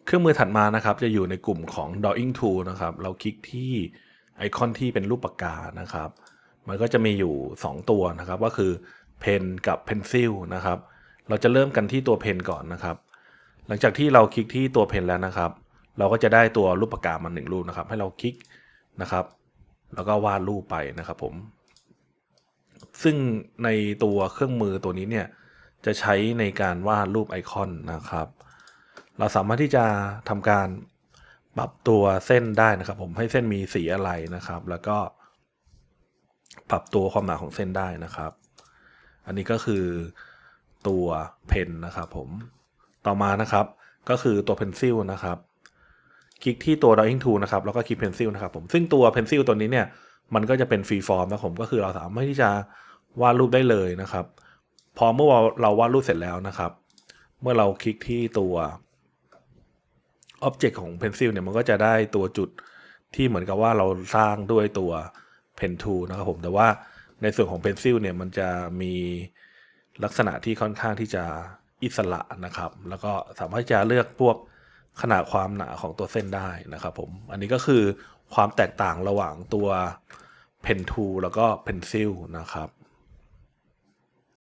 เครื่องมือถัดมานะครับจะอยู่ในกลุ่มของ Drawing Tool นะครับเราคลิกที่ไอคอนที่เป็นรูปปากกานะครับมันก็จะมีอยู่2ตัวนะครับก็คือ Pen กับ Pencil นะครับเราจะเริ่มกันที่ตัว Pen ก่อนนะครับหลังจากที่เราคลิกที่ตัว Pen แล้วนะครับเราก็จะได้ตัวรูปปากกามา1รูปนะครับให้เราคลิกนะครับแล้วก็วาดรูปไปนะครับผมซึ่งในตัวเครื่องมือตัวนี้เนี่ยจะใช้ในการวาดรูปไอคอนนะครับเราสามารถที่จะทำการปรับตัวเส้นได้นะครับผมให้เส้นมีสีอะไรนะครับแล้วก็ปรับตัวความหนาของเส้นได้นะครับอันนี้ก็คือตัวเพนนะครับผมต่อมานะครับก็คือตัว Pencil นะครับคลิกที่ตัว Drawing Tool นะครับแล้วก็คลิก Pencil นะครับผมซึ่งตัว Pencil ตัวนี้เนี่ยมันก็จะเป็นฟรีฟอร์มนะผมก็คือเราสามารถที่จะวาดรูปได้เลยนะครับพอเมื่อเราวาดรูปเสร็จแล้วนะครับเมื่อเราคลิกที่ตัวObject ของ Pencil เนี่ยมันก็จะได้ตัวจุดที่เหมือนกับว่าเราสร้างด้วยตัว Pen Tool นะครับผมแต่ว่าในส่วนของ Pencil เนี่ยมันจะมีลักษณะที่ค่อนข้างที่จะอิสระนะครับแล้วก็สามารถจะเลือกพวกขนาดความหนาของตัวเส้นได้นะครับผมอันนี้ก็คือความแตกต่างระหว่างตัว Pen Tool แล้วก็ Pencil นะครับ